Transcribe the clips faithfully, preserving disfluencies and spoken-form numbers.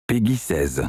Peggy seize.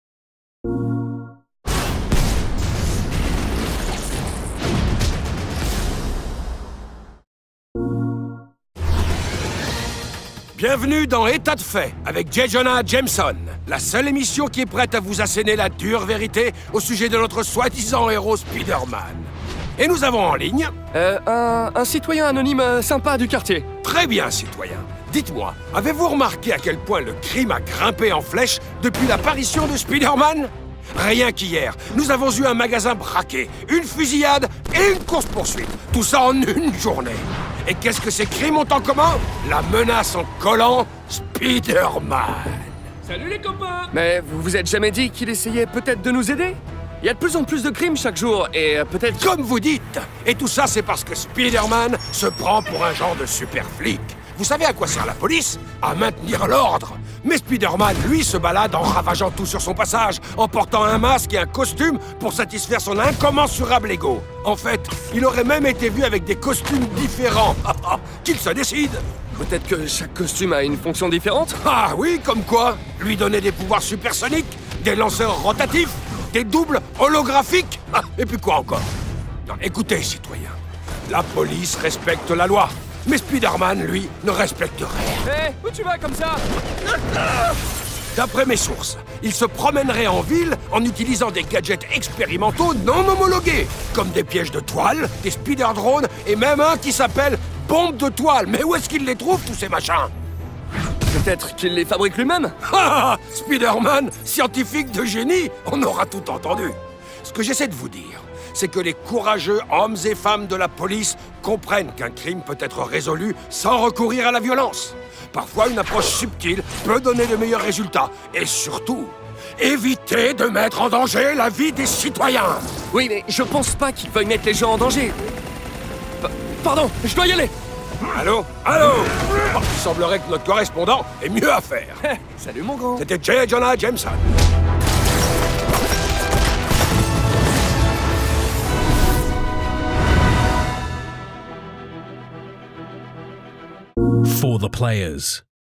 Bienvenue dans État de fait, avec J. Jonah Jameson, la seule émission qui est prête à vous asséner la dure vérité au sujet de notre soi-disant héros Spider-Man. Et nous avons en ligne... Euh, un, un citoyen anonyme euh, sympa du quartier. Très bien, citoyen. Dites-moi, avez-vous remarqué à quel point le crime a grimpé en flèche depuis l'apparition de Spider-Man? Rien qu'hier, nous avons eu un magasin braqué, une fusillade et une course-poursuite. Tout ça en une journée. Et qu'est-ce que ces crimes ont en commun? La menace en collant Spider-Man. Salut les copains! Mais vous vous êtes jamais dit qu'il essayait peut-être de nous aider? Il y a de plus en plus de crimes chaque jour, et euh, peut-être... Comme vous dites. Et tout ça, c'est parce que Spider-Man se prend pour un genre de super flic. Vous savez à quoi sert la police? À maintenir l'ordre. Mais Spider-Man, lui, se balade en ravageant tout sur son passage, en portant un masque et un costume pour satisfaire son incommensurable ego. En fait, il aurait même été vu avec des costumes différents. Qu'il se décide. Peut-être que chaque costume a une fonction différente? Ah oui, comme quoi? Lui donner des pouvoirs supersoniques, des lanceurs rotatifs, des doubles holographiques. Ah, et puis quoi encore? Non, écoutez, citoyens, la police respecte la loi. Mais Spider-Man, lui, ne respecte rien. Hé, hey, où tu vas comme ça? D'après mes sources, il se promènerait en ville en utilisant des gadgets expérimentaux non homologués, comme des pièges de toile, des spider-drones et même un qui s'appelle bombe de toile. Mais où est-ce qu'il les trouve, tous ces machins? Peut-être qu'il les fabrique lui-même? Ah, Spider-Man, scientifique de génie, on aura tout entendu. Ce que j'essaie de vous dire, c'est que les courageux hommes et femmes de la police comprennent qu'un crime peut être résolu sans recourir à la violence. Parfois, une approche subtile peut donner de meilleurs résultats. Et surtout, évitez de mettre en danger la vie des citoyens. Oui, mais je pense pas qu'il veuille mettre les gens en danger. P- Pardon, je dois y aller. Allô? Allô? Oh, il semblerait que notre correspondant ait mieux à faire. Salut mon grand. C'était J. Jonah Jameson. For the players.